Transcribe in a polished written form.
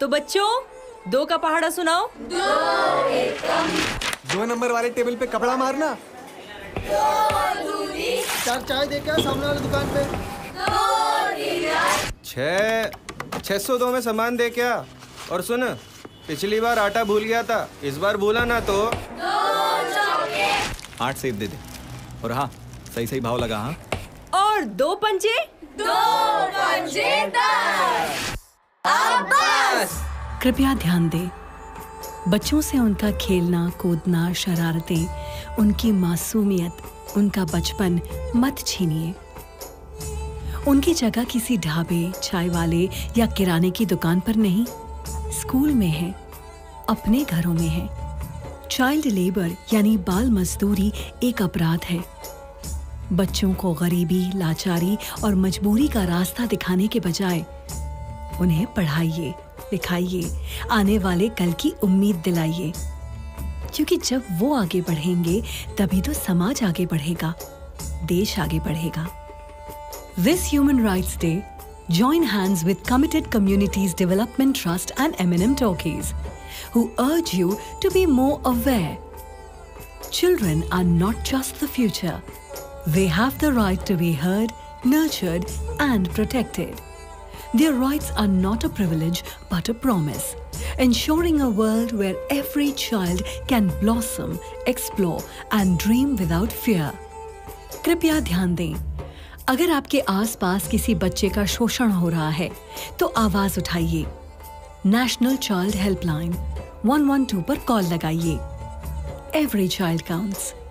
तो बच्चों 2 का पहाड़ा सुनाओ। 2 नंबर वाले टेबल पे कपड़ा मारना। 4 चाय दे क्या सामने वाली दुकान पे। 602 में सामान दे क्या। और सुन, पिछली बार आटा भूल गया था, इस बार भूला ना तो 8 सेब दे दे। और हाँ, सही सही भाव लगा। हाँ, और 2 पंजे 10। कृपया ध्यान दें, बच्चों से उनका खेलना कूदना, शरारतें, उनकी मासूमियत, उनका बचपन मत छीनिए। उनकी जगह किसी ढाबे, चाय वाले या किराने की दुकान पर नहीं, स्कूल में है, अपने घरों में है। चाइल्ड लेबर यानी बाल मजदूरी एक अपराध है। बच्चों को गरीबी, लाचारी और मजबूरी का रास्ता दिखाने के बजाय उन्हें पढ़ाइए, लिखाइए, आने वाले कल की उम्मीद दिलाइए। क्योंकि जब वो आगे बढ़ेंगे तभी तो समाज आगे बढ़ेगा, देश आगे बढ़ेगा। This Human Rights Day, join hands with Committed Communities Development Trust and M&M Talkies, who urge you to be more aware. Children are not just the future. They have the right to be heard, nurtured, and protected. Their rights are not a privilege but a promise, ensuring a world where every child can blossom, explore, and dream without fear. कृपया ध्यान दें, अगर आपके आसपास किसी बच्चे का शोषण हो रहा है तो आवाज उठाइए। नेशनल चाइल्ड हेल्पलाइन 112 पर कॉल लगाइए। Every child counts.